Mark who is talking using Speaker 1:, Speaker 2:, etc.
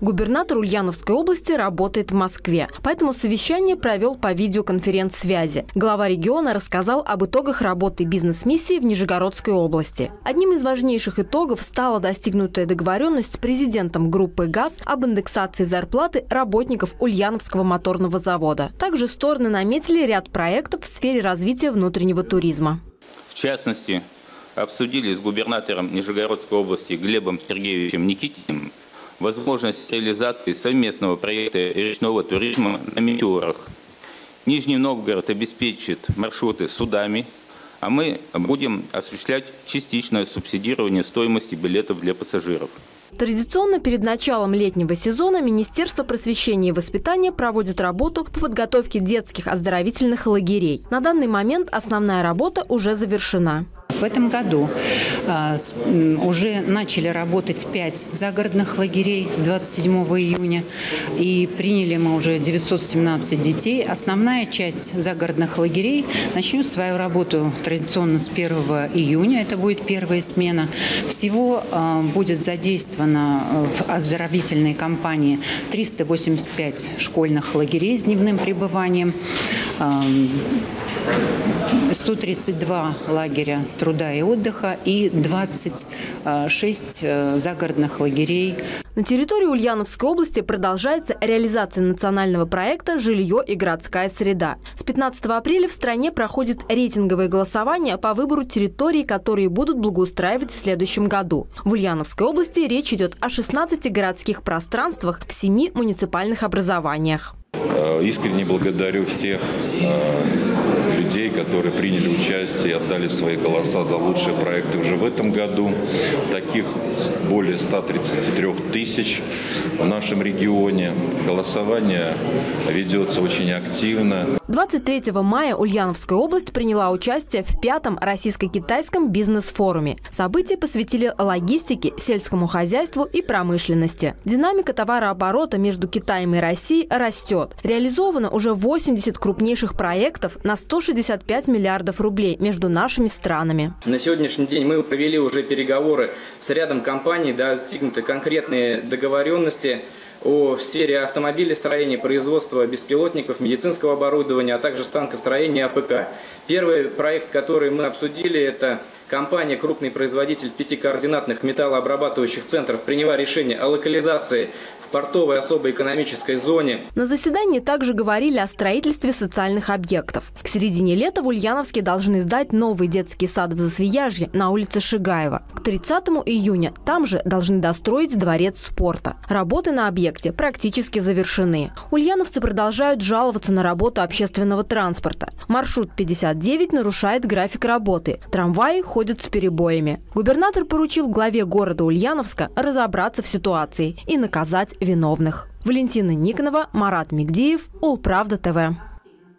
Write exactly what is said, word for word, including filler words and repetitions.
Speaker 1: Губернатор Ульяновской области работает в Москве, поэтому совещание провел по видеоконференц-связи. Глава региона рассказал об итогах работы бизнес-миссии в Нижегородской области. Одним из важнейших итогов стала достигнутая договоренность с президентом группы ГАЗ об индексации зарплаты работников Ульяновского моторного завода. Также стороны наметили ряд проектов в сфере развития внутреннего туризма.
Speaker 2: В частности, обсудили с губернатором Нижегородской области Глебом Сергеевичем Никитиным возможность реализации совместного проекта речного туризма на «Метеорах». Нижний Новгород обеспечит маршруты судами, а мы будем осуществлять частичное субсидирование стоимости билетов для пассажиров.
Speaker 1: Традиционно перед началом летнего сезона Министерство просвещения и воспитания проводит работу по подготовке детских оздоровительных лагерей. На данный момент основная работа уже завершена.
Speaker 3: В этом году а, с, уже начали работать пять загородных лагерей с двадцать седьмого июня. И приняли мы уже девятьсот семнадцать детей. Основная часть загородных лагерей начнет свою работу традиционно с первого июня. Это будет первая смена. Всего а, будет задействовано в оздоровительной кампании триста восемьдесят пять школьных лагерей с дневным пребыванием. А, сто тридцать два лагеря труда и отдыха и двадцать шесть загородных лагерей.
Speaker 1: На территории Ульяновской области продолжается реализация национального проекта «Жилье и городская среда». С пятнадцатого апреля в стране проходит рейтинговое голосование по выбору территорий, которые будут благоустраивать в следующем году. В Ульяновской области речь идет о шестнадцати городских пространствах в семи муниципальных образованиях.
Speaker 4: Искренне благодарю всех людей, которые приняли участие и отдали свои голоса за лучшие проекты уже в этом году. Таких более ста тридцати трёх тысяч в нашем регионе. Голосование ведется очень активно.
Speaker 1: двадцать третьего мая Ульяновская область приняла участие в пятом российско-китайском бизнес-форуме. События посвятили логистике, сельскому хозяйству и промышленности. Динамика товарооборота между Китаем и Россией растет. Реализовано уже восемьдесят крупнейших проектов на сто шестьдесят пять миллиардов рублей между нашими странами.
Speaker 5: На сегодняшний день мы провели уже переговоры с рядом компаний, достигнуты конкретные договоренности о в сфере автомобилестроения, производства беспилотников, медицинского оборудования, а также станкостроения АПК. Первый проект, который мы обсудили, это компания, крупный производитель пятикоординатных металлообрабатывающих центров, приняла решение о локализации в портовой особой экономической зоне.
Speaker 1: На заседании также говорили о строительстве социальных объектов. К середине лета в Ульяновске должны сдать новый детский сад в Засвияжье на улице Шигаева. К тридцатому июня там же должны достроить дворец спорта. Работы на объекте практически завершены. Ульяновцы продолжают жаловаться на работу общественного транспорта. Маршрут пятьдесят девять нарушает график работы. Трамваи ходят с перебоями. Губернатор поручил главе города Ульяновска разобраться в ситуации и наказать виновных. Валентина Никонова, Марат Мигдиев, Улправда ТВ.